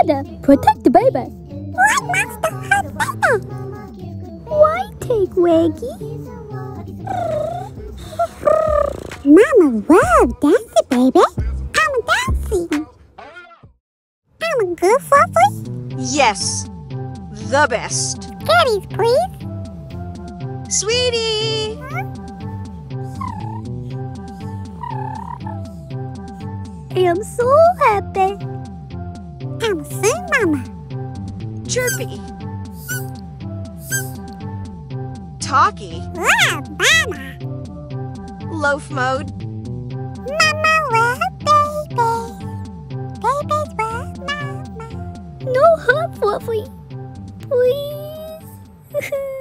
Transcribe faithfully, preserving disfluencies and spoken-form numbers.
Dada, protect the baby. What monster hurt Dada? Why take Waggy? Mama, wow, dancing, baby. I'm dancing. I'm a good Fluffy. Yes, the best. Kitties, please. Sweetie! I'm so happy. I'm soon, Mama. Chirpy. Talky. Wow, Mama. Loaf mode. Mama, love baby. Babies love Mama. No hurt, Fluffy. Please.